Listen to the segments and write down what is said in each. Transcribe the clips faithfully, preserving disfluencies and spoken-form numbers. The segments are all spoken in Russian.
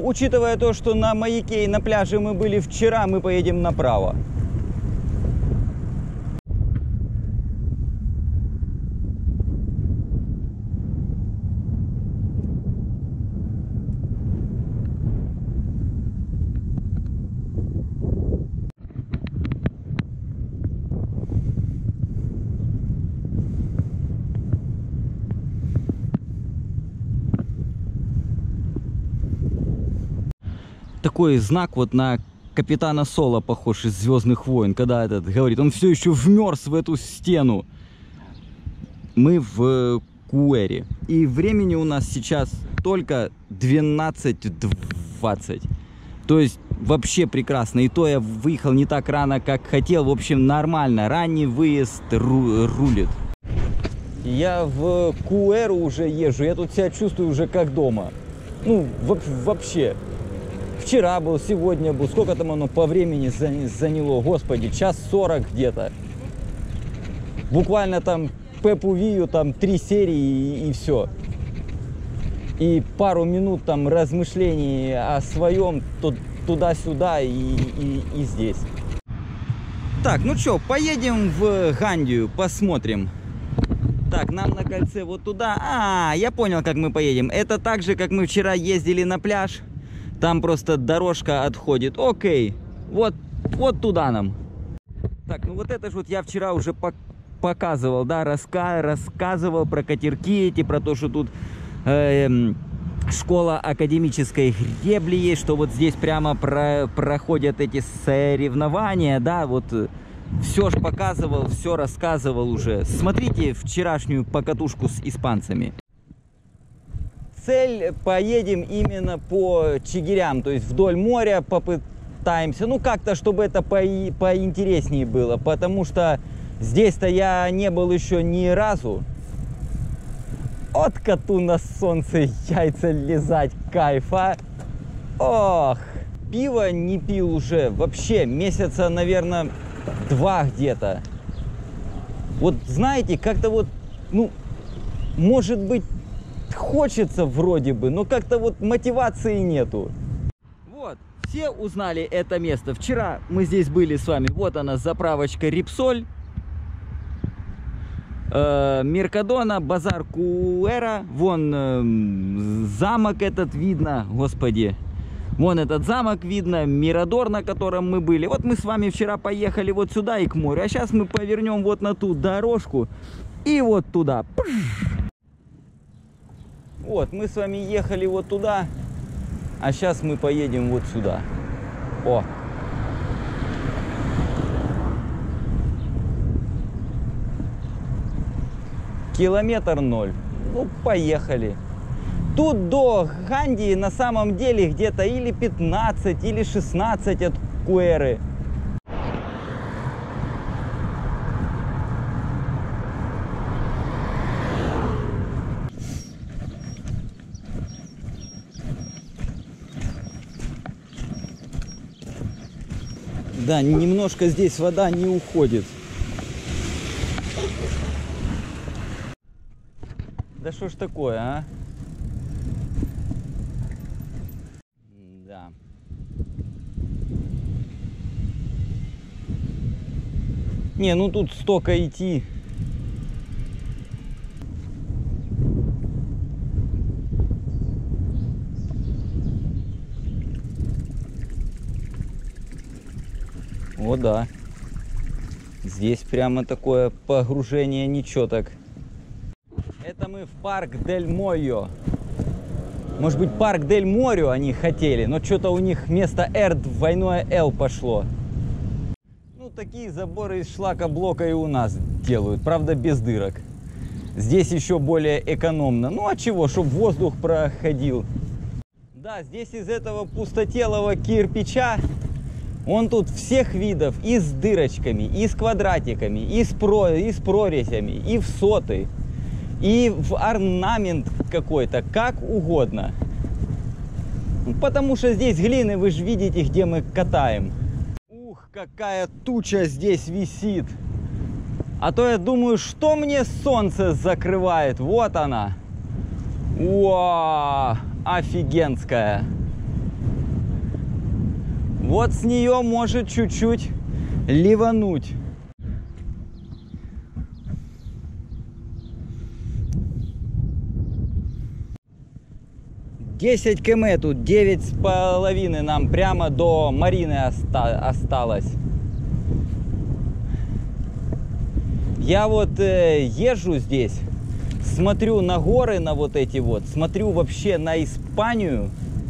учитывая то, что на маяке и на пляже мы были вчера, мы поедем направо. Такой знак вот на капитана Соло похож из «Звездных войн», когда этот говорит, он все еще вмерз в эту стену. Мы в Куэре. И времени у нас сейчас только двенадцать двадцать. То есть вообще прекрасно. И то я выехал не так рано, как хотел. В общем, нормально. Ранний выезд ру рулит. Я в Куэру уже езжу. Я тут себя чувствую уже как дома. Ну, вообще. Вчера был, сегодня был. Сколько там оно по времени заняло? Господи, час сорок где-то. Буквально там Пеппу Вию, там три серии и, и все. И пару минут там размышлений о своем туда-сюда и, и, и здесь. Так, ну что, поедем в Гандию, посмотрим. Так, нам на кольце вот туда. А, я понял, как мы поедем. Это так же, как мы вчера ездили на пляж. Там просто дорожка отходит. Окей, вот, вот туда нам. Так, ну вот это же вот я вчера уже показывал, да, раска рассказывал про катерки эти, про то, что тут э, школа академической гребли есть, что вот здесь прямо про проходят эти соревнования, да, вот все ж показывал, все рассказывал уже. Смотрите вчерашнюю покатушку с испанцами. Цель, поедем именно по Чигирям, то есть вдоль моря попытаемся, ну как-то, чтобы это по поинтереснее было, потому что здесь-то я не был еще ни разу. От коту на солнце яйца лизать, кайф, а? Ох, пиво не пил уже вообще месяца, наверное, два где-то. Вот знаете, как-то вот, ну, может быть, хочется вроде бы, но как-то вот мотивации нету. Вот, все узнали это место. Вчера мы здесь были с вами. Вот она, заправочка Рипсоль, э, Меркадона, базар Куэра. Вон э, замок этот видно, господи. Вон этот замок видно, Мирадор, на котором мы были. Вот мы с вами вчера поехали вот сюда и к морю. А сейчас мы повернем вот на ту дорожку и вот туда. Вот, мы с вами ехали вот туда, а сейчас мы поедем вот сюда. О! Километр ноль. Ну, поехали. Тут до Гандии на самом деле где-то или пятнадцать, или шестнадцать от Куэры. Да, немножко здесь вода не уходит. Да что ж такое, а? Да. Не, ну тут столько идти. О, да. Здесь прямо такое погружение, ничего так. Это мы в парк Дель Мойо. Может быть, парк Дель Морио они хотели, но что-то у них вместо R двойное L пошло. Ну, такие заборы из шлакоблока и у нас делают, правда, без дырок. Здесь еще более экономно. Ну, а чего, чтобы воздух проходил. Да, здесь из этого пустотелого кирпича он тут всех видов, и с дырочками, и с квадратиками, и с, про, и с прорезями, и в соты, и в орнамент какой-то, как угодно. Потому что здесь глины, вы же видите, где мы катаем. Ух, какая туча здесь висит. А то я думаю, что мне солнце закрывает. Вот она. Уа, офигенская. Вот с нее может чуть-чуть ливануть. десять километров тут, девять с половиной нам прямо до Марины оста осталось. Я вот э, езжу здесь, смотрю на горы, на вот эти вот, смотрю вообще на Испанию.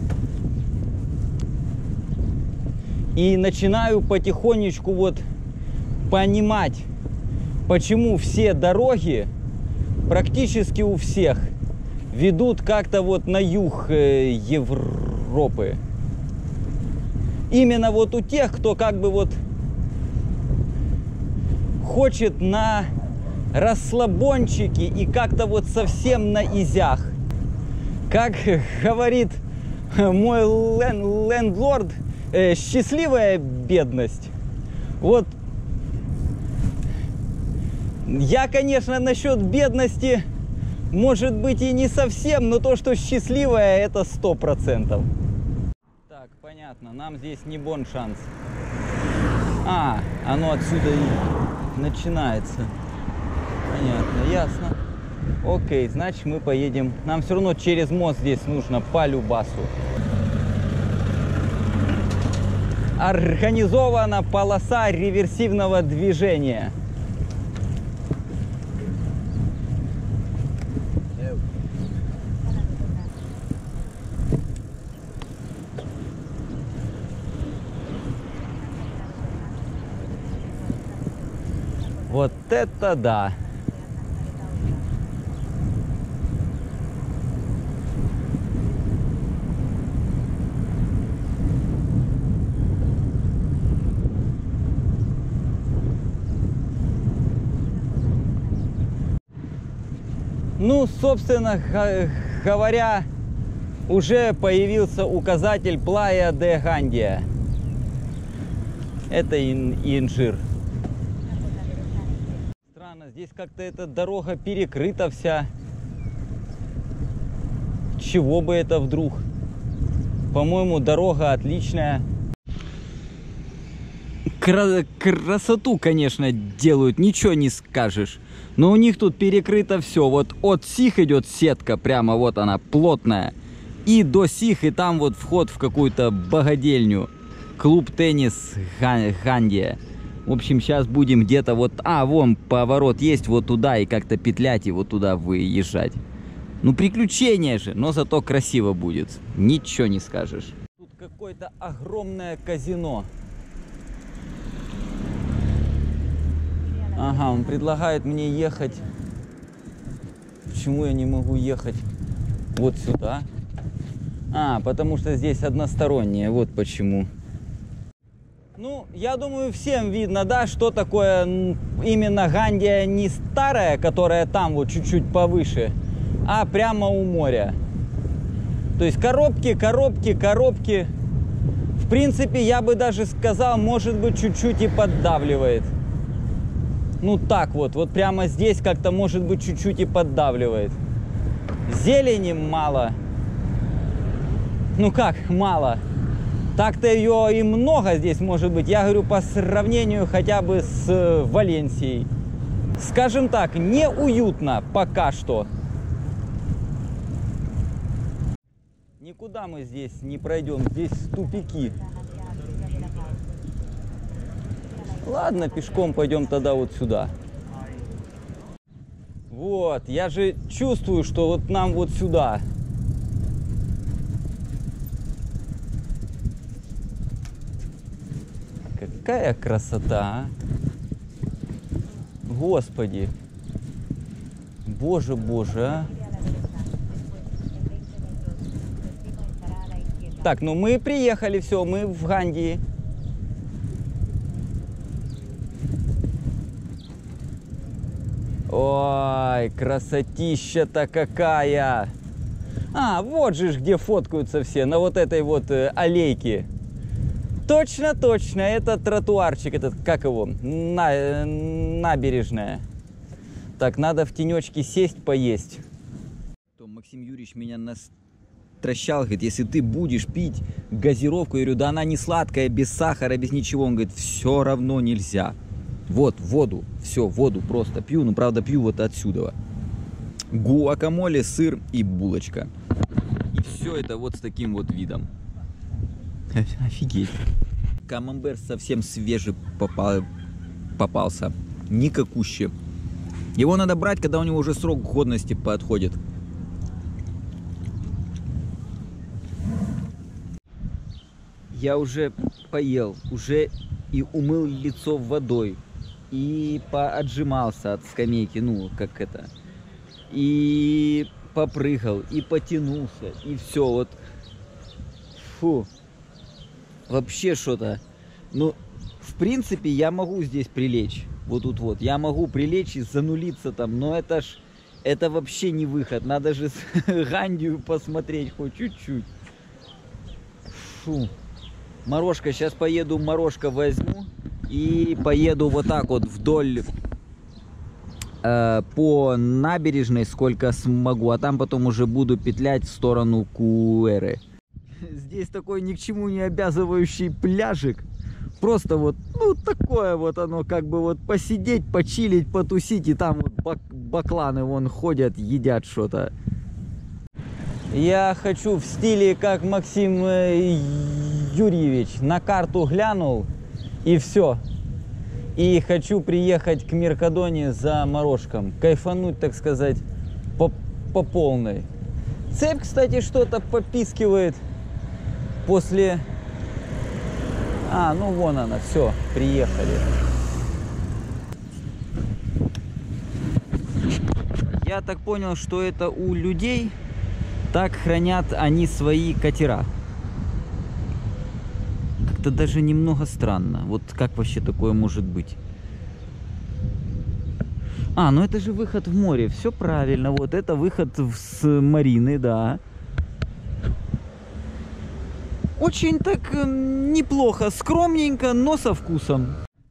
И начинаю потихонечку вот понимать, почему все дороги, практически у всех, ведут как-то вот на юг Европы. Именно вот у тех, кто как бы вот хочет на расслабончике и как-то вот совсем на изях. Как говорит мой лен лендлорд, э, счастливая бедность. Вот я, конечно, насчет бедности, может быть, и не совсем, но то, что счастливая, это сто процентов. Так, понятно, нам здесь не бон шанс. А, оно отсюда и начинается. Понятно, ясно. Окей, значит, мы поедем. Нам все равно через мост здесь нужно по любасу. Организована полоса реверсивного движения. Вот это да! Ну, собственно говоря, уже появился указатель Плая де Гандия. Это Инжир. Странно, здесь как-то эта дорога перекрыта вся. Чего бы это вдруг? По-моему, дорога отличная. Кра- красоту, конечно, делают, ничего не скажешь. Но у них тут перекрыто все. Вот от сих идет сетка, прямо вот она, плотная. И до сих, и там вот вход в какую-то богадельню. Клуб теннис Гандия. В общем, сейчас будем где-то вот... А, вон поворот есть вот туда, и как-то петлять и вот туда выезжать. Ну, приключение же, но зато красиво будет. Ничего не скажешь. Тут какое-то огромное казино. Ага, он предлагает мне ехать. Почему я не могу ехать вот сюда? А, потому что здесь одностороннее, вот почему. Ну, я думаю, всем видно, да, что такое именно Гандия не старая, которая там вот чуть-чуть повыше, а прямо у моря. То есть коробки, коробки, коробки. В принципе, я бы даже сказал, может быть, чуть-чуть и поддавливает. Ну так вот, вот прямо здесь как-то, может быть, чуть-чуть и поддавливает. Зелени мало. Ну как, мало. Так-то ее и много здесь может быть. Я говорю, по сравнению хотя бы с Валенсией. Скажем так, неуютно пока что. Никуда мы здесь не пройдем. Здесь тупики. Ладно, пешком пойдем тогда вот сюда. Вот, я же чувствую, что вот нам вот сюда. Какая красота, а? Господи. Боже, боже, а. Так, ну мы приехали, все, мы в Гандии. Ой, красотища-то какая! А, вот же ж где фоткаются все, на вот этой вот э, аллейке. Точно, точно, это тротуарчик, этот, как его, на, э, набережная. Так, надо в тенечке сесть, поесть. То Максим Юрьевич меня стращал, говорит, если ты будешь пить газировку, я говорю, да она не сладкая, без сахара, без ничего. Он говорит, все равно нельзя. Вот, воду, все, воду просто пью, ну, правда, пью вот отсюда. Гуакамоле, сыр и булочка. И все это вот с таким вот видом. Офигеть. Камамбер совсем свежий попал, попался. Никакущий. Его надо брать, когда у него уже срок годности подходит. Я уже поел, уже и умыл лицо водой, и поотжимался от скамейки, ну, как это, и попрыгал, и потянулся, и все, вот, фу, вообще что-то, ну, в принципе, я могу здесь прилечь, вот тут вот, я могу прилечь и занулиться там, но это ж, это вообще не выход, надо же Гандию посмотреть хоть чуть-чуть, фу. Морошка, сейчас поеду, морошка возьму и поеду вот так вот вдоль э, по набережной, сколько смогу, а там потом уже буду петлять в сторону Куэры. Здесь такой ни к чему не обязывающий пляжик, просто вот, ну, такое вот оно, как бы вот посидеть, почилить, потусить, и там вот бак бакланы вон ходят, едят что-то. Я хочу в стиле, как Максим Юрьевич, на карту глянул и все. И хочу приехать к Меркадоне за морожком, кайфануть, так сказать, по, по полной. Цепь, кстати, что-то попискивает после... А, ну вон она, все, приехали. Я так понял, что это у людей... Так хранят они свои катера. Как-то даже немного странно. Вот как вообще такое может быть? А, ну это же выход в море. Все правильно. Вот это выход с марины, да. Очень так неплохо. Скромненько, но со вкусом.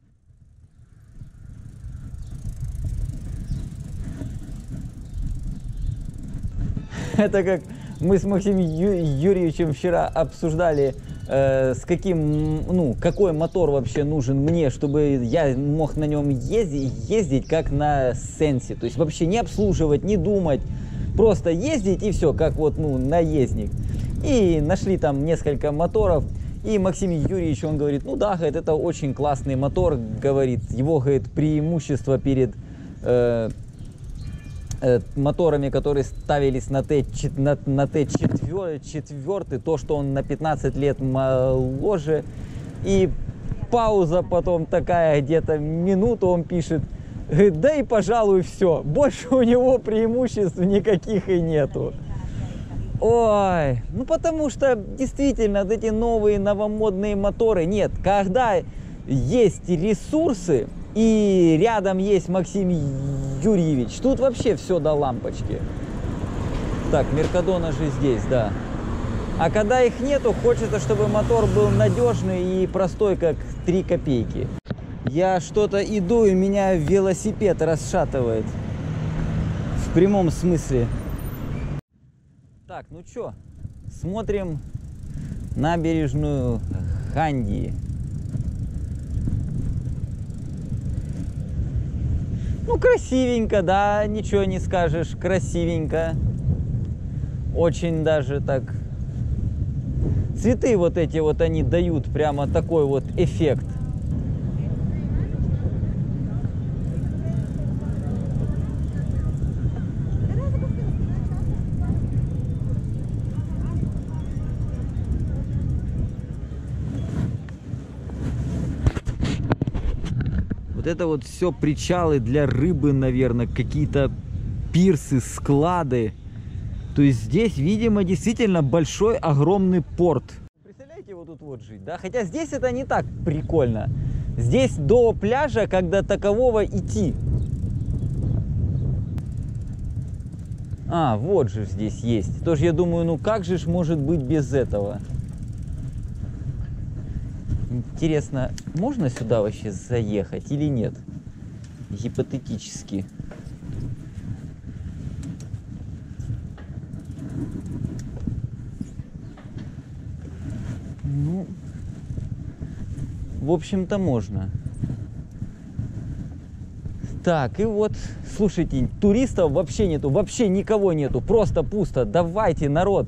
Это как мы с Максимом Юрьевичем вчера обсуждали, э, с каким, ну, какой мотор вообще нужен мне, чтобы я мог на нем ездить, ездить как на Сенсе. То есть вообще не обслуживать, не думать, просто ездить и все, как вот, ну, наездник. И нашли там несколько моторов. И Максим Юрьевич, он говорит, ну да, говорит, это очень классный мотор, говорит, его, говорит, преимущество перед... Э, моторами, которые ставились на Т четыре, то, что он на пятнадцать лет моложе. И пауза потом такая, где-то минуту он пишет, да и пожалуй все, больше у него преимуществ никаких и нету. Ой, ну потому что действительно вот эти новые новомодные моторы, нет, когда есть ресурсы, и рядом есть Максим Юрьевич. Тут вообще все до лампочки. Так, Меркадона же здесь, да. А когда их нету, хочется, чтобы мотор был надежный и простой, как три копейки. Я что-то иду, и меня велосипед расшатывает. В прямом смысле. Так, ну что, смотрим набережную Гандии. Ну, красивенько, да, ничего не скажешь, красивенько. Очень даже так. Цветы вот эти вот, они дают прямо такой вот эффект. Вот это вот все причалы для рыбы, наверное, какие-то пирсы, склады. То есть здесь, видимо, действительно большой, огромный порт. Представляете, вот тут вот жить, да? Хотя здесь это не так прикольно. Здесь до пляжа, как до такового, идти. А, вот же здесь есть. Тоже я думаю, ну как же ж может быть без этого? Интересно, можно сюда вообще заехать или нет? Гипотетически. в общем-то, можно. Так, и вот, слушайте, туристов вообще нету, вообще никого нету, просто пусто. Давайте, народ.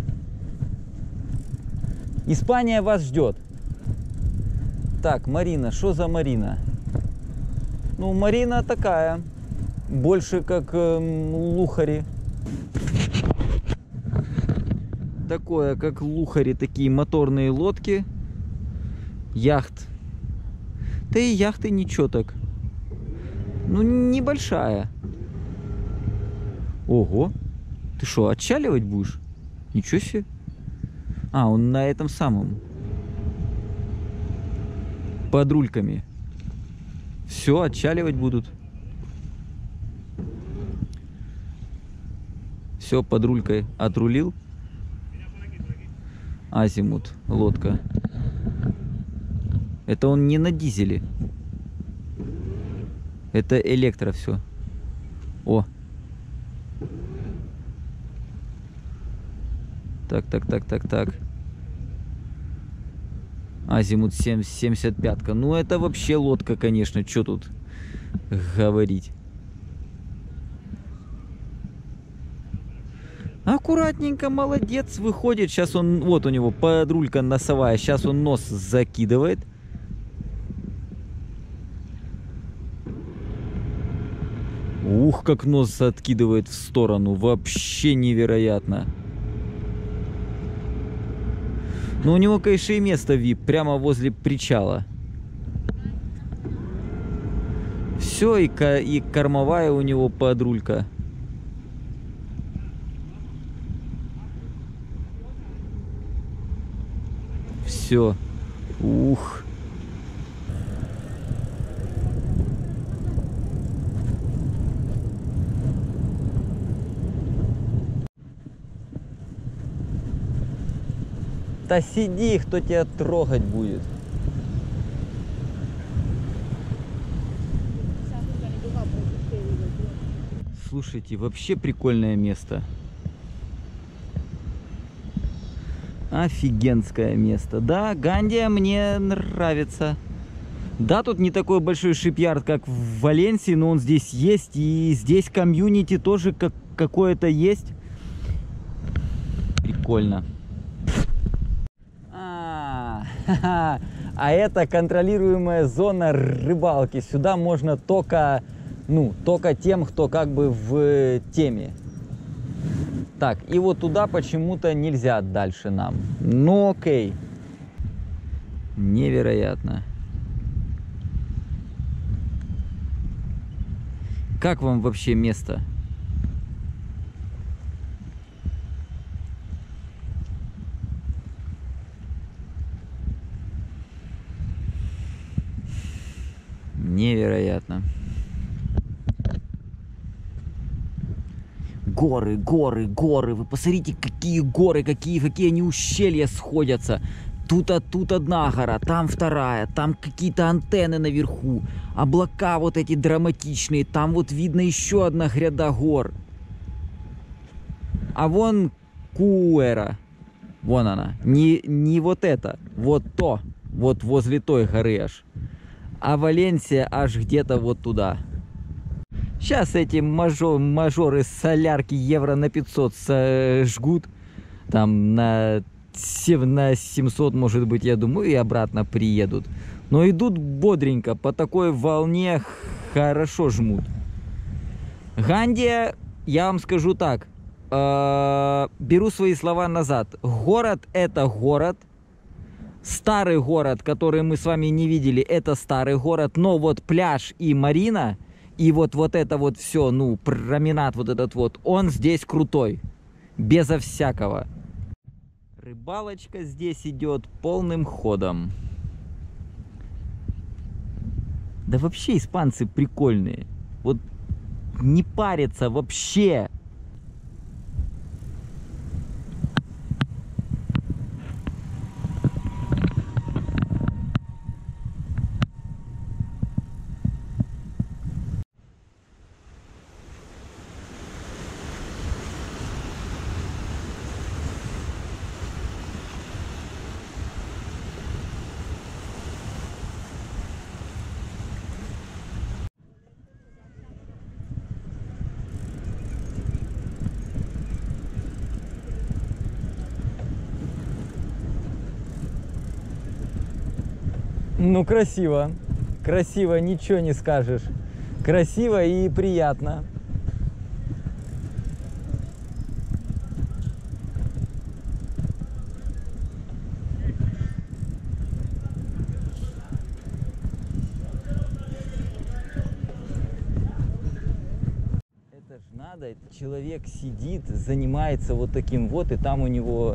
Испания вас ждет. Так, Марина, что за Марина? Ну, Марина такая, больше как э, лухари. Такое, как лухари, такие моторные лодки. Яхт. Да и яхты ничего так. Ну, небольшая. Ого. Ты что, отчаливать будешь? Ничего себе. А, он на этом самом. Под рульками. Все, отчаливать будут. Все, под рулькой отрулил. Азимут, лодка. Это он не на дизеле. Это электро все. О. Так, так, так, так, так. Азимут семьдесят пять. Ну, это вообще лодка, конечно. Что тут говорить? Аккуратненько, молодец, выходит. Сейчас он, вот у него подрулька носовая. Сейчас он нос закидывает. Ух, как нос откидывает в сторону. Вообще невероятно. Но у него, конечно, и место вип, прямо возле причала. Все, и, и кормовая у него подрулька. Все. Ух. Да сиди, кто тебя трогать будет. Слушайте, вообще прикольное место. Офигенское место. Да, Гандия мне нравится. Да, тут не такой большой шипьярд, как в Валенсии, но он здесь есть. И здесь комьюнити тоже как какое-то есть. Прикольно. А это контролируемая зона рыбалки. Сюда можно только, ну, только тем, кто как бы в теме. Так, и вот туда почему-то нельзя дальше нам. Ну окей. Невероятно. Как вам вообще место? Невероятно. Горы, горы, горы. Вы посмотрите, какие горы, какие, какие они ущелья сходятся. Тут, а, тут одна гора, там вторая, там какие-то антенны наверху. Облака вот эти драматичные. Там вот видно еще одна гряда гор. А вон Куэра. Вон она. Не, не вот это. Вот то. Вот возле той горы аж. А Валенсия аж где-то вот туда. Сейчас эти мажор, мажоры солярки евро на пятьсот жгут. Там на, на семьсот, может быть, я думаю, и обратно приедут. Но идут бодренько, по такой волне хорошо жмут. Гандия, я вам скажу так. Э, беру свои слова назад. Город — это город. Старый город, который мы с вами не видели, это старый город. Но вот пляж и марина, и вот, вот это вот все, ну, променад вот этот вот, он здесь крутой. Безо всякого. Рыбалочка здесь идет полным ходом. Да вообще испанцы прикольные. Вот не парятся вообще. Ну, красиво. Красиво, ничего не скажешь. Красиво и приятно. Это ж надо, человек сидит, занимается вот таким вот, и там у него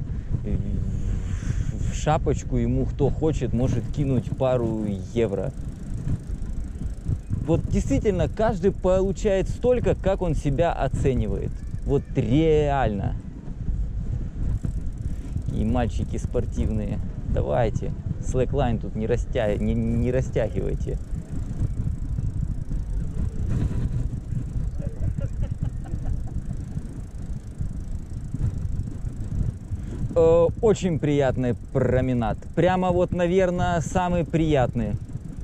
в шапочку ему кто хочет может кинуть пару евро. Вот действительно, каждый получает столько, как он себя оценивает. Вот реально. И мальчики спортивные, давайте, слэклайн тут не, растя... не, не растягивайте. Очень приятный променад. Прямо вот, наверное, самый приятный.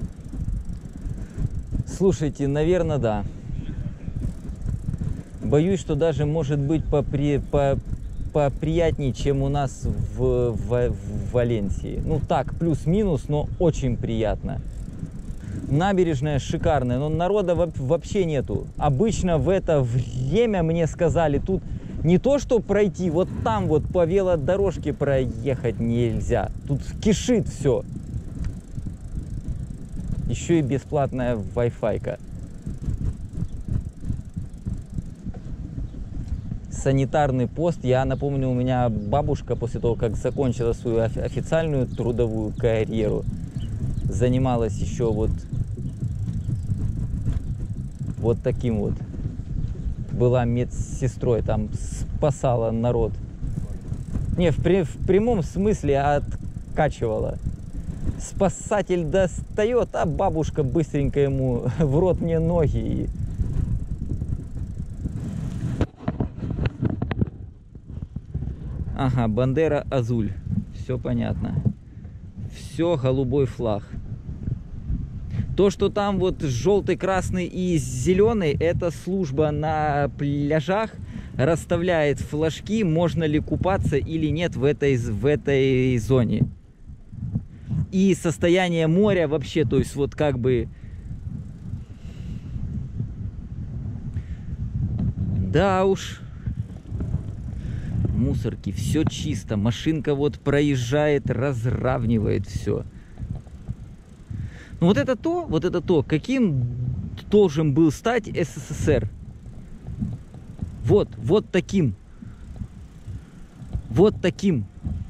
Слушайте, наверное, да. Боюсь, что даже может быть попри... по... поприятнее, чем у нас в... В... в Валенсии. Ну так, плюс-минус, но очень приятно. Набережная шикарная, но народа вообще нету. Обычно в это время мне сказали, тут не то, что пройти, вот там вот по велодорожке проехать нельзя. Тут кишит все. Еще и бесплатная Wi-Fi-ка. Санитарный пост. Я напомню, у меня бабушка после того, как закончила свою официальную трудовую карьеру, занималась еще вот, вот таким вот. Была медсестрой, там спасала народ. Не, в, при, в прямом смысле откачивала. Спасатель достает, а бабушка быстренько ему в рот мне ноги. И... Ага, Бандера Азуль. Все понятно. Все голубой флаг. То, что там вот желтый, красный и зеленый, это служба на пляжах расставляет флажки, можно ли купаться или нет в этой, в этой зоне. И состояние моря вообще, то есть вот как бы... Да уж. Мусорки, все чисто. Машинка вот проезжает, разравнивает все. Ну вот это то, вот это то, каким должен был стать СССР. Вот, вот таким. Вот таким.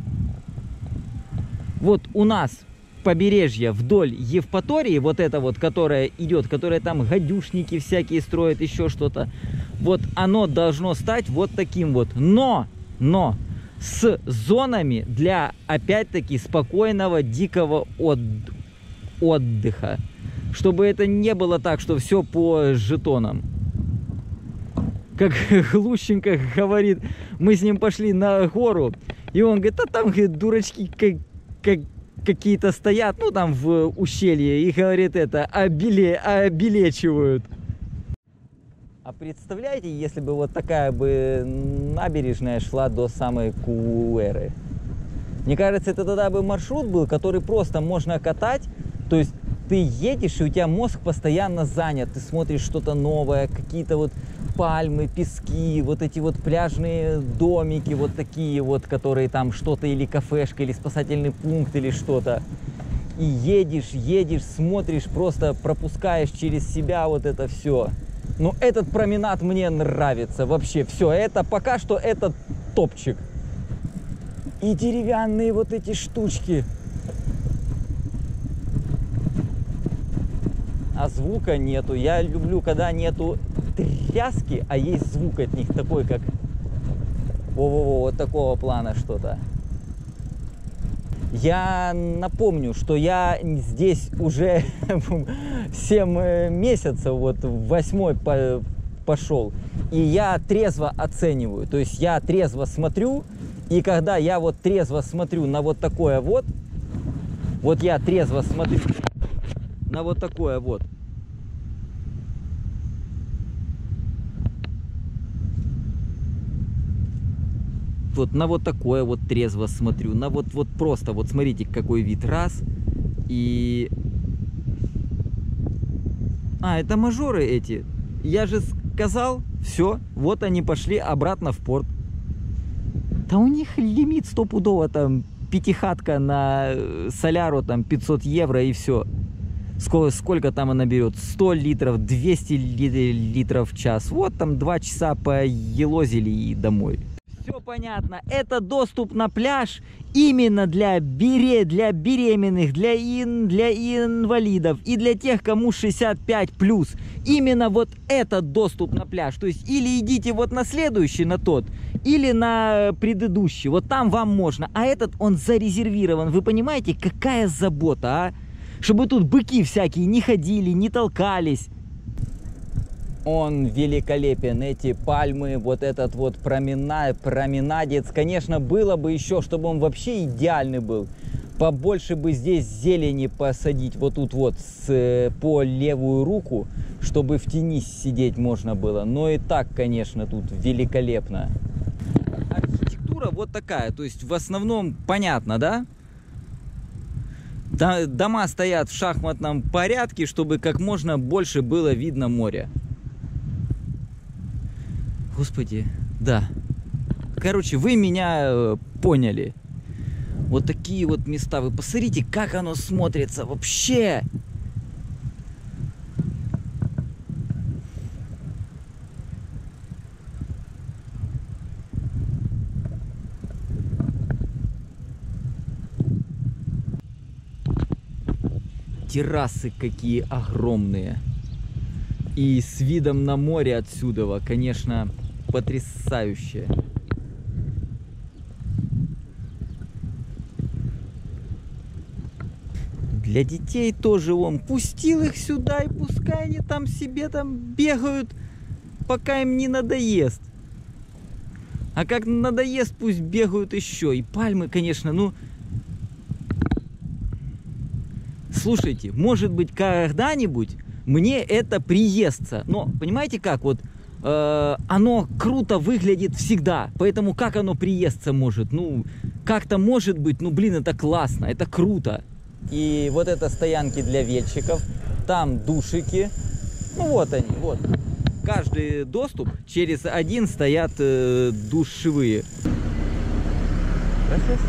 Вот у нас побережье вдоль Евпатории, вот это вот, которое идет, которое там гадюшники всякие строят, еще что-то. Вот оно должно стать вот таким вот. Но, но с зонами для, опять-таки, спокойного, дикого отдыха. отдыха, чтобы это не было так, что все по жетонам. Как Глущенко говорит, мы с ним пошли на гору, и он говорит, а там, говорит, дурачки как, как, какие-то стоят, ну там в ущелье, и говорит это, обеле, обелечивают. А представляете, если бы вот такая бы набережная шла до самой Куэры? Мне кажется, это тогда бы маршрут был, который просто можно катать. То есть ты едешь, и у тебя мозг постоянно занят. Ты смотришь что-то новое, какие-то вот пальмы, пески, вот эти вот пляжные домики, вот такие вот, которые там что-то, или кафешка, или спасательный пункт, или что-то. И едешь, едешь, смотришь, просто пропускаешь через себя вот это все. Но этот променад мне нравится вообще. Все, это пока что это топчик. И деревянные вот эти штучки. А звука нету. Я люблю, когда нету тряски, а есть звук от них такой, как во-во-во, вот такого плана что-то. Я напомню, что я здесь уже семь месяцев, вот восьмой по пошел, и я трезво оцениваю. То есть я трезво смотрю, и когда я вот трезво смотрю на вот такое вот, вот я трезво смотрю на вот такое вот. Вот на вот такое вот трезво смотрю, на вот, вот просто, вот смотрите, какой вид, раз, и А, это мажоры эти. Я же сказал, все, вот они пошли обратно в порт. Да у них лимит стопудово, там, пятихатка на соляру, там, пятьсот евро и все. Сколько, сколько там она берет? сто литров, двести литров в час. Вот там два часа поелозили и домой. Все понятно. Это доступ на пляж именно для, бере, для беременных, для, ин, для инвалидов и для тех, кому шестьдесят пять плюс. Именно вот этот доступ на пляж. То есть или идите вот на следующий, на тот, или на предыдущий. Вот там вам можно. А этот, он зарезервирован. Вы понимаете, какая забота, а? Чтобы тут быки всякие не ходили, не толкались. Он великолепен, эти пальмы, вот этот вот променад, променадец. Конечно, было бы еще, чтобы он вообще идеальный был. Побольше бы здесь зелени посадить вот тут вот с, по левую руку, чтобы в тени сидеть можно было. Но и так, конечно, тут великолепно. Архитектура вот такая, то есть в основном понятно, да? Дома стоят в шахматном порядке, чтобы как можно больше было видно море. Господи, да. Короче, вы меня поняли. Вот такие вот места. Вы посмотрите, как оно смотрится вообще. Террасы какие огромные. И с видом на море отсюда, конечно, потрясающе. Для детей тоже он пустил их сюда, и пускай они там себе там бегают, пока им не надоест. А как надоест, пусть бегают еще. И пальмы, конечно, ну... Слушайте, может быть, когда-нибудь мне это приестся. Но, понимаете как, вот э, оно круто выглядит всегда. Поэтому как оно приестся может? Ну, как-то может быть, ну, блин, это классно, это круто. И вот это стоянки для велчиков. Там душики. Ну, вот они, вот. Каждый доступ через один стоят э, душевые. Gracias.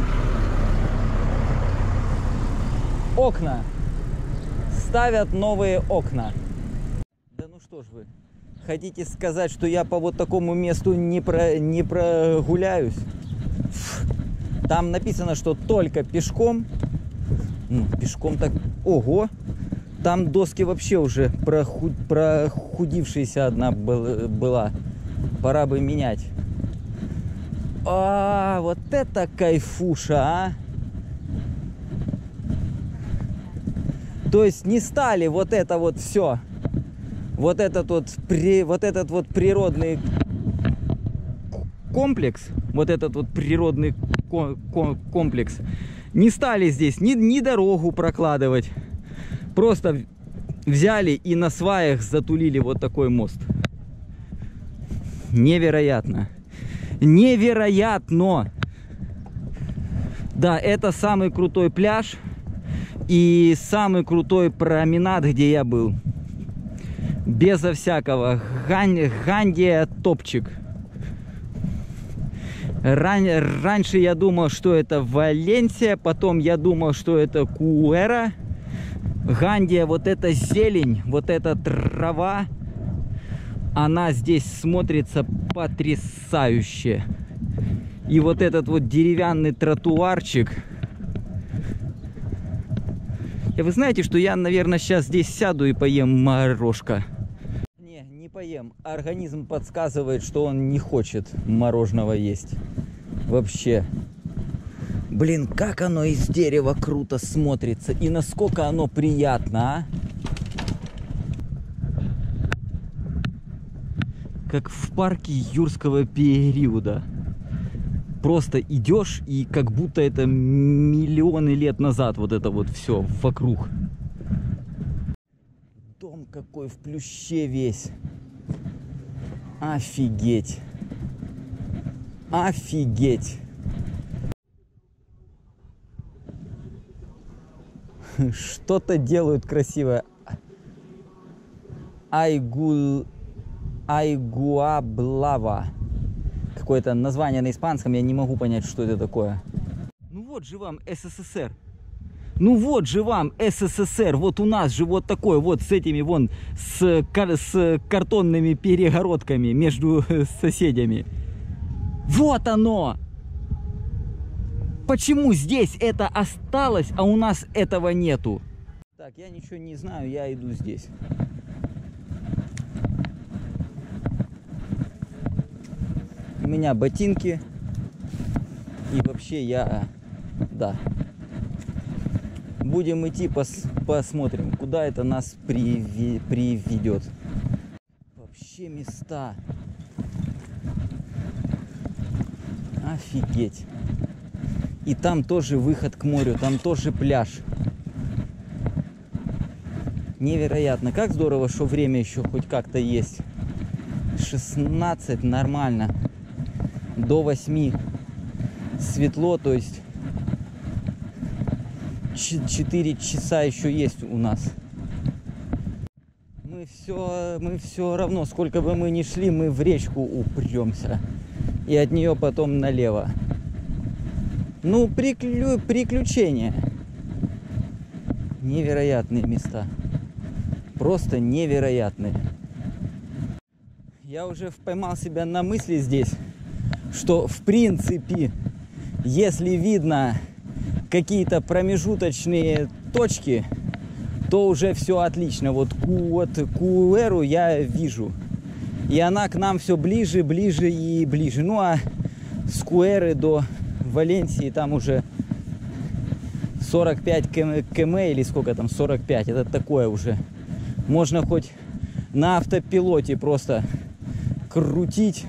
Окна. Ставят новые окна. Да ну что ж вы, хотите сказать, что я по вот такому месту не, про, не прогуляюсь? Там написано, что только пешком. Ну, пешком так... Ого! Там доски вообще уже прохуд... прохудившаяся одна была. Пора бы менять. А, вот это кайфуша, а! То есть не стали вот это вот все, вот этот вот, при, вот этот вот природный комплекс, вот этот вот природный комплекс, не стали здесь ни, ни дорогу прокладывать, просто взяли и на сваях затулили вот такой мост. Невероятно, невероятно. Да, это самый крутой пляж. И самый крутой променад, где я был. Безо всякого. Ган... Гандия топчик. Ран... Раньше я думал, что это Валенсия. Потом я думал, что это Куэра. Гандия, вот эта зелень, вот эта трава. Она здесь смотрится потрясающе. И вот этот вот деревянный тротуарчик. И вы знаете, что я, наверное, сейчас здесь сяду и поем морожка. Не, не поем. Организм подсказывает, что он не хочет мороженого есть. Вообще. Блин, как оно из дерева круто смотрится. И насколько оно приятно, а? Как в парке юрского периода. Просто идешь, и как будто это миллионы лет назад вот это вот все вокруг. Дом какой в плюще весь. Офигеть. Офигеть. Что-то делают красивое. Айгул... Айгуаблава. Какое-то название на испанском, я не могу понять, что это такое. Ну вот же вам СССР. Ну вот же вам СССР. Вот у нас же вот такой вот с этими вон, с, кар с картонными перегородками между соседями. Вот оно! Почему здесь это осталось, а у нас этого нету? Так, я ничего не знаю, я иду здесь. У меня ботинки. И вообще я... Да. Будем идти, пос посмотрим, куда это нас приви приведет. Вообще места. Офигеть. И там тоже выход к морю, там тоже пляж. Невероятно. Как здорово, что время еще хоть как-то есть. шестнадцать, нормально. До восьми светло, то есть четыре часа еще есть у нас. Мы все, мы все равно, сколько бы мы ни шли, мы в речку упремся. И от нее потом налево. Ну, приклю... приключения. Невероятные места. Просто невероятные. Я уже поймал себя на мысли здесь, что в принципе, если видно какие-то промежуточные точки, то уже все отлично. Вот вот Куэру я вижу. И она к нам все ближе, ближе и ближе. Ну а с Куэры до Валенсии там уже сорок пять километров или сколько там, сорок пять. Это такое уже. Можно хоть на автопилоте просто крутить.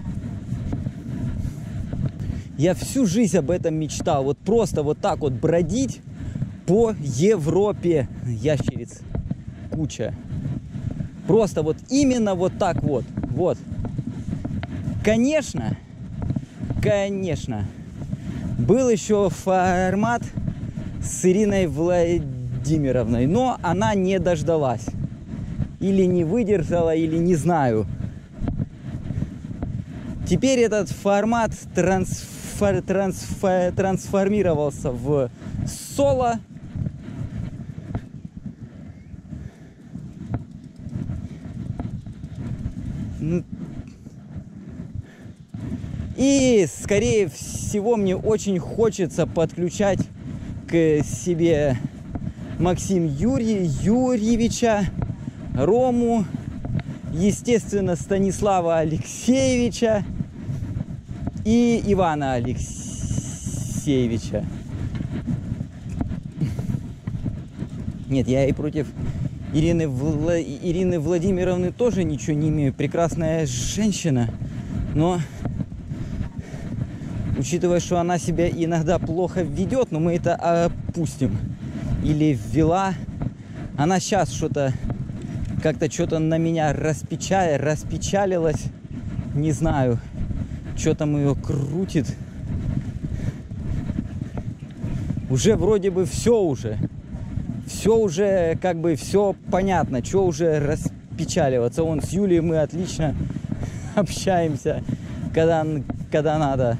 Я всю жизнь об этом мечтал. Вот просто вот так вот бродить по Европе. Ящериц куча. Просто вот именно вот так вот. Вот. Конечно, конечно. Был еще формат с Ириной Владимировной, но она не дождалась. Или не выдержала, или не знаю. Теперь этот формат трансфор, трансфор, трансформировался в соло. И, скорее всего, мне очень хочется подключать к себе Максима Юрий, Юрьевича, Рому, естественно, Станислава Алексеевича и Ивана Алексеевича. Нет, я и против Ирины, Вла... Ирины Владимировны тоже ничего не имею. Прекрасная женщина, но... Учитывая, что она себя иногда плохо ведет, но мы это опустим. Или ввела. Она сейчас что-то, как-то что-то на меня распечали, распечалилась. Не знаю, что там ее крутит. Уже вроде бы все уже. Все уже, как бы, все понятно. Что уже распечаливаться. Вон с Юлей мы отлично общаемся, когда, когда надо.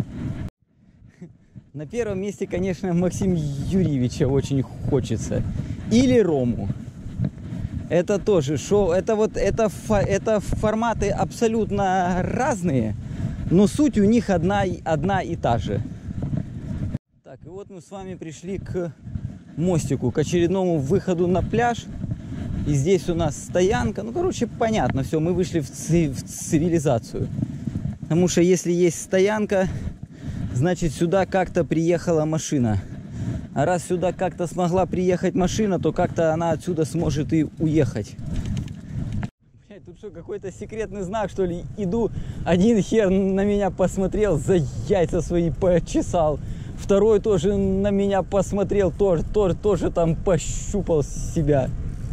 На первом месте, конечно, Максима Юрьевича очень хочется. Или Рому. Это тоже шоу. Это вот это, это форматы абсолютно разные, но суть у них одна, одна и та же. Так, и вот мы с вами пришли к мостику, к очередному выходу на пляж. И здесь у нас стоянка. Ну, короче, понятно, все, мы вышли в, ци в цивилизацию. Потому что если есть стоянка, значит, сюда как-то приехала машина. А раз сюда как-то смогла приехать машина, то как-то она отсюда сможет и уехать. Блядь, тут что, какой-то секретный знак, что ли? Иду, один хер на меня посмотрел, за яйца свои почесал. Второй тоже на меня посмотрел, тоже, тоже, тоже там пощупал себя.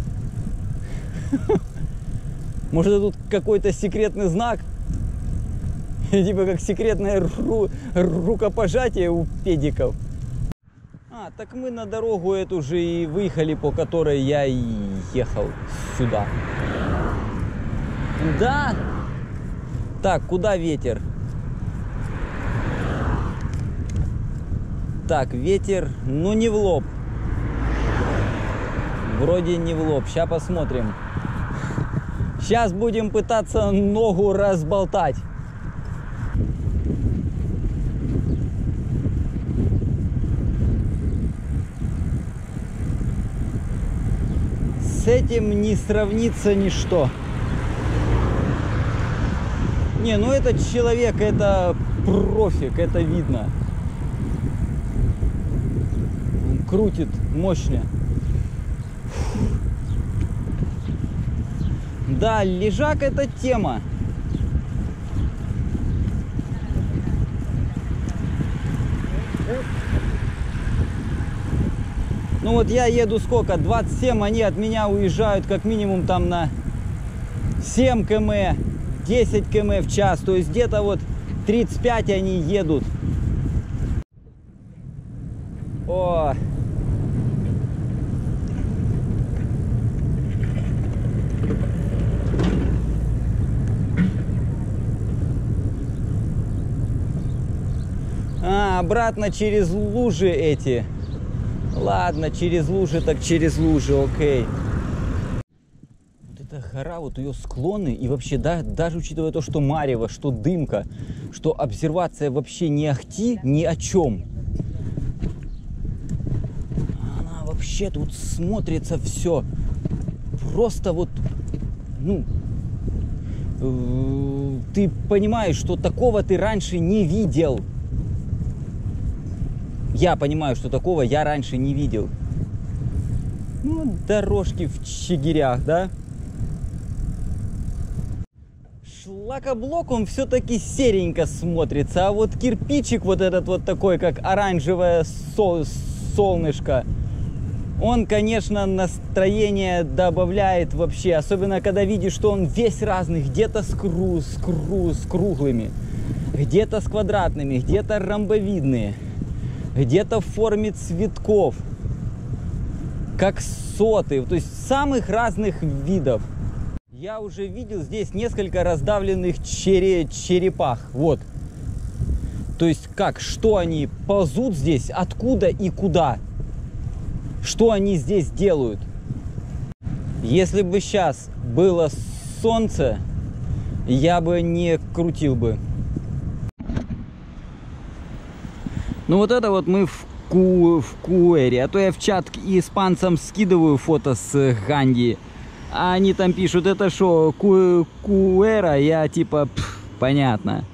Может, тут какой-то секретный знак? Типа как секретное ру рукопожатие у педиков. А, так мы на дорогу эту же и выехали, по которой я и ехал сюда. Да. Так, куда ветер? Так, ветер, ну не в лоб. Вроде не в лоб. Сейчас посмотрим. Сейчас будем пытаться ногу разболтать. С этим не сравнится ничто. Не, ну этот человек, это профик, это видно. Он крутит мощно. Да, лежак это тема. Ну вот я еду сколько? двадцать семь, они от меня уезжают как минимум там на семь километров, десять километров в час. То есть где-то вот тридцать пять они едут. О! А, обратно через лужи эти. Ладно, через лужи, так через лужи, окей. Вот эта гора, вот ее склоны, и вообще, да, даже учитывая то, что марево, что дымка, что обсервация вообще не ахти, ни о чем. Она вообще тут смотрится все просто вот, ну, э, ты понимаешь, что такого ты раньше не видел. Я понимаю, что такого я раньше не видел. Ну, дорожки в Чигирях, да? Шлакоблок, он все-таки серенько смотрится. А вот кирпичик вот этот вот такой, как оранжевое сол солнышко, он, конечно, настроение добавляет вообще. Особенно, когда видишь, что он весь разный. Где-то с, кру с, кру с круглыми, где-то с квадратными, где-то ромбовидные. Где-то в форме цветков, как соты, то есть самых разных видов. Я уже видел здесь несколько раздавленных чере черепах, вот. То есть как, что они ползут здесь, откуда и куда, что они здесь делают. Если бы сейчас было солнце, я бы не крутил бы. Ну вот это вот мы в, Ку, в Куэре. А то я в чат испанцам скидываю фото с Ганди. А они там пишут, это что, Ку, Куэра? Я типа, пф, понятно.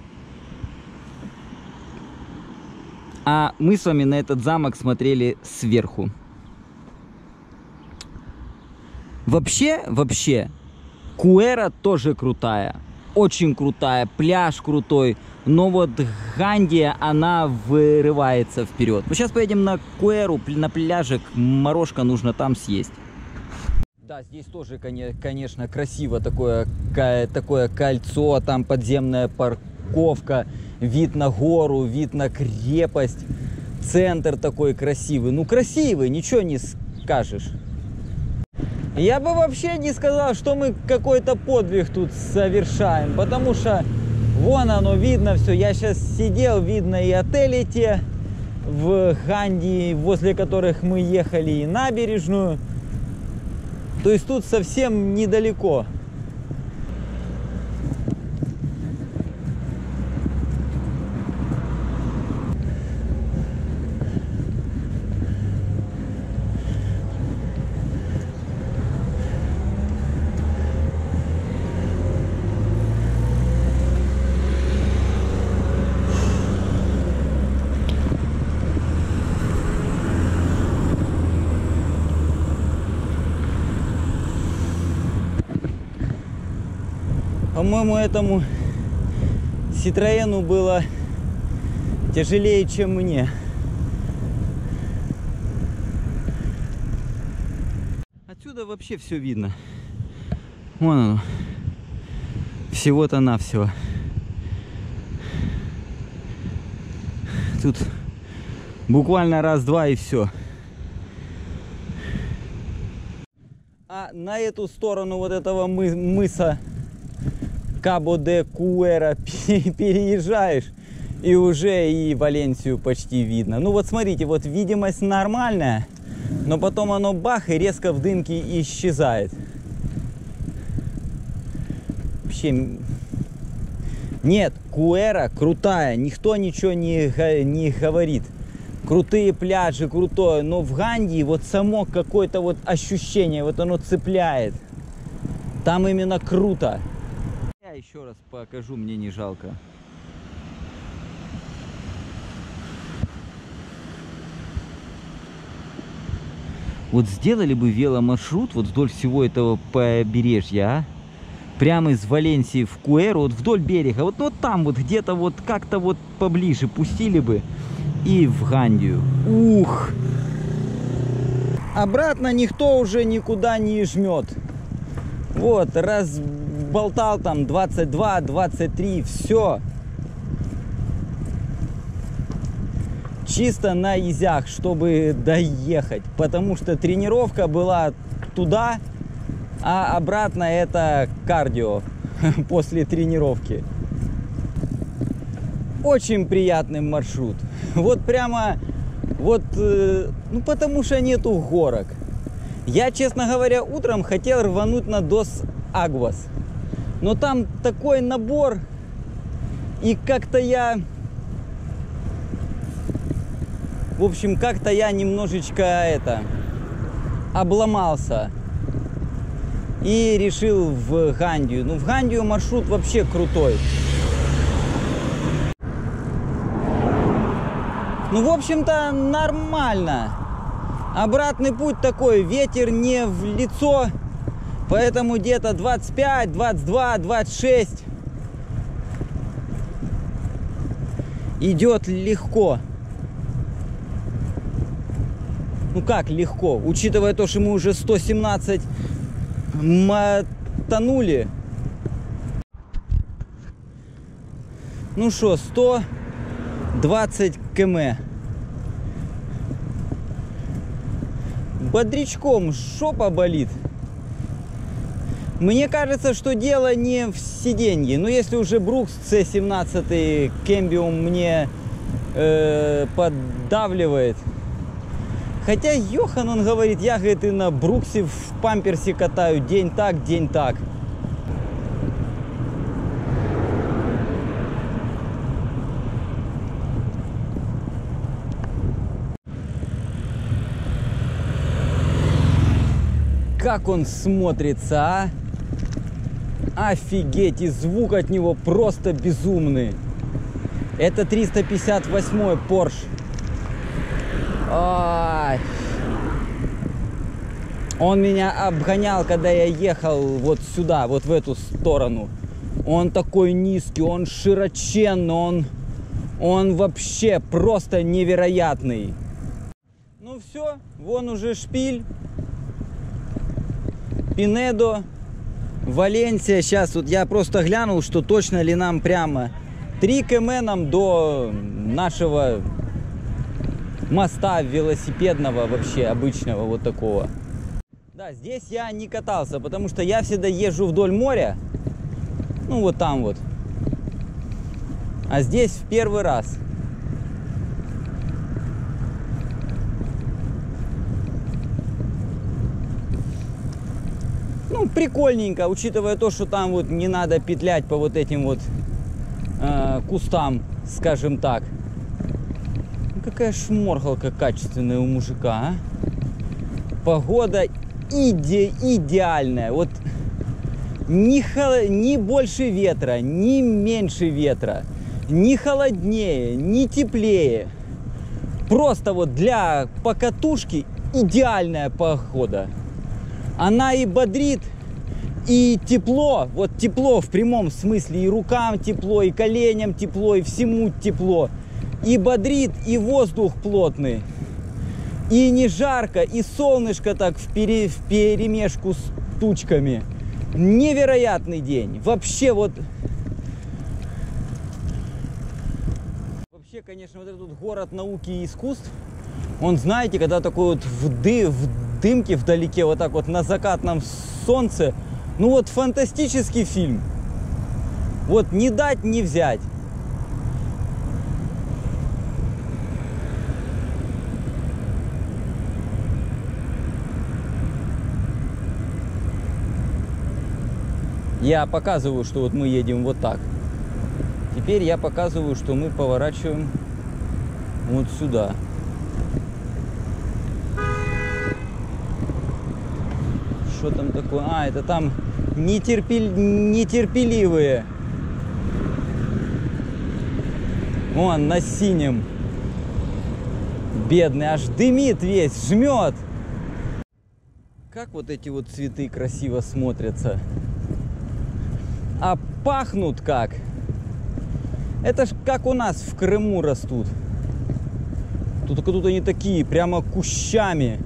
А мы с вами на этот замок смотрели сверху. Вообще, вообще, Куэра тоже крутая. Очень крутая, пляж крутой. Но вот Гандия, она вырывается вперед. Ну, сейчас поедем на Куэру, на пляжик. Морожка нужно там съесть. Да, здесь тоже, конечно, красиво. Такое, такое кольцо, там подземная парковка. Вид на гору, вид на крепость. Центр такой красивый. Ну, красивый, ничего не скажешь. Я бы вообще не сказал, что мы какой-то подвиг тут совершаем. Потому что вон оно, видно все. Я сейчас сидел, видно и отели те в Гандии, возле которых мы ехали, и набережную. То есть тут совсем недалеко. По-моему, этому Ситроену было тяжелее, чем мне. Отсюда вообще все видно. Вон оно. Всего-то навсего. Тут буквально раз-два и все. А на эту сторону вот этого мы мыса Кабо-де-Куэра переезжаешь, и уже и Валенсию почти видно. Ну вот смотрите, вот видимость нормальная, но потом оно бах и резко в дымке исчезает. Вообще... Нет, Куэра крутая, никто ничего не, не говорит. Крутые пляжи, крутое, но в Гандии вот само какое-то вот ощущение, вот оно цепляет. Там именно круто. Я еще раз покажу, мне не жалко. Вот сделали бы веломаршрут вот вдоль всего этого побережья, а? Прямо из Валенсии в Куэру, вот вдоль берега, вот, вот там вот где-то вот как-то вот поближе пустили бы и в Гандию. Ух! Обратно никто уже никуда не жмет. Вот, разболтал там двадцать два, двадцать три, все. Чисто на изях, чтобы доехать, потому что тренировка была туда, а обратно это кардио после тренировки. Очень приятный маршрут. Вот прямо, вот, ну потому что нету горок. Я, честно говоря, утром хотел рвануть на Дос Агвас, но там такой набор, и как-то я, в общем, как-то я немножечко это, обломался. И решил в Гандию. Ну, в Гандию маршрут вообще крутой. Ну, в общем-то, нормально. Обратный путь такой, ветер не в лицо. Поэтому где-то двадцать пять, двадцать два, двадцать шесть. Идет легко. Ну, как легко? Учитывая то, что мы уже сто семнадцать... мотанули. Ну что, сто двадцать километров. Бодрячком жопа болит. Мне кажется, что дело не в сиденье. Но если уже Брукс си семнадцать Кэмбиум мне э, поддавливает. Хотя Йохан, он говорит, я, говорит, и на Бруксе в памперсе катаю день так, день так. Как он смотрится, а? Офигеть, и звук от него просто безумный. Это триста пятьдесят восьмой Porsche. Ай. Он меня обгонял, когда я ехал вот сюда, вот в эту сторону. Он такой низкий, он широченный, он, он вообще просто невероятный. Ну все, вон уже шпиль. Пинедо, Валенсия. Сейчас вот я просто глянул, что точно ли нам прямо три километра нам до нашего моста велосипедного, вообще обычного вот такого. Да, здесь я не катался, потому что я всегда езжу вдоль моря. Ну вот там вот. А здесь в первый раз. Ну, прикольненько, учитывая то, что там вот не надо петлять по вот этим вот э, кустам, скажем так. Какая шморгалка качественная у мужика, а? Погода иде идеальная. Вот ни, хол... ни больше ветра, ни меньше ветра, ни холоднее, ни теплее. Просто вот для покатушки идеальная погода. Она и бодрит, и тепло, вот тепло в прямом смысле, и рукам тепло, и коленям тепло, и всему тепло. И бодрит, и воздух плотный, и не жарко, и солнышко так в, пере, в перемешку с тучками. Невероятный день. Вообще вот... Вообще, конечно, вот этот город науки и искусств, он, знаете, когда такой вот в, ды, в дымке вдалеке, вот так вот на закатном солнце, ну вот фантастический фильм. Вот не дать, не взять. Я показываю, что вот мы едем вот так. Теперь я показываю, что мы поворачиваем вот сюда. Что там такое? А, это там нетерпел... нетерпеливые. Вон, на синем. Бедный, аж дымит весь, жмет. Как вот эти вот цветы красиво смотрятся. А пахнут как? Это ж как у нас в Крыму растут. Тут, только тут они такие, прямо кущами.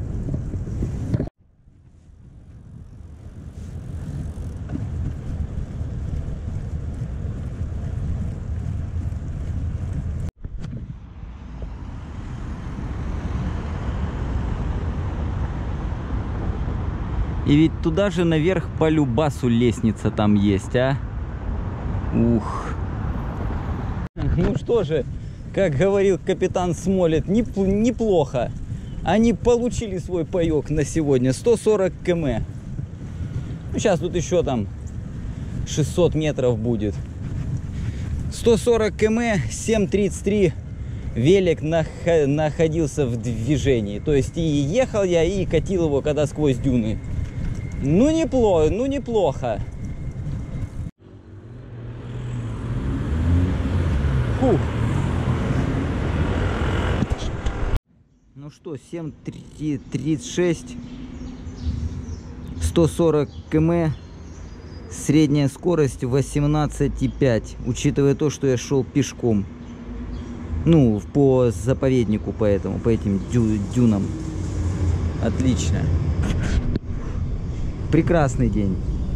И ведь туда же наверх по любасу лестница там есть, а? Ух. Ну что же, как говорил капитан Смолет, неплохо. Они получили свой паёк на сегодня. сто сорок километров. Ну, сейчас тут еще там шестьсот метров будет. сто сорок километров, семь тридцать три. Велик находился в движении. То есть и ехал я, и катил его, когда сквозь дюны. Ну неплохо, ну неплохо. Фух. Ну что, семь тридцать шесть, сто сорок километров, средняя скорость восемнадцать и пять, учитывая то, что я шел пешком. Ну, по заповеднику, поэтому, по этим дю дюнам. Отлично. Прекрасный день.